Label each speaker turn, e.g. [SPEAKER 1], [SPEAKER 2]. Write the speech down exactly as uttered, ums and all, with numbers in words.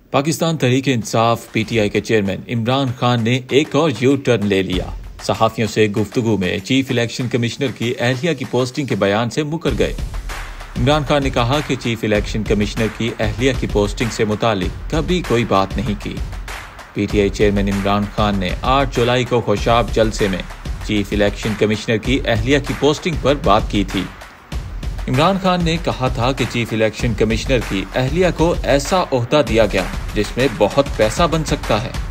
[SPEAKER 1] Pakistan Tehreek-e-Insaf PTI के chairman Imran Khan ने एक और यू टर्न ले लिया। सहाफियों से गुफ्तगू में चीफ इलेक्शन कमिश्नर की अहलिया की पोस्टिंग के बयान से मुकर गए। इमरान खान ने कहा कि चीफ इलेक्शन कमिश्नर की अहलिया की पोस्टिंग से मुतालिक कभी कोई बात नहीं की। पीटीआई चेयरमैन इमरान खान ने आठ जुलाई को खुशाब जलसे में चीफ इलेक्शन कमिश्नर की अहलिया की पोस्टिंग पर बात की थी। इमरान खान ने कहा था कि चीफ इलेक्शन कमिश्नर की अहलिया को ऐसा ओहदा दिया गया जिसमें बहुत पैसा बन सकता है।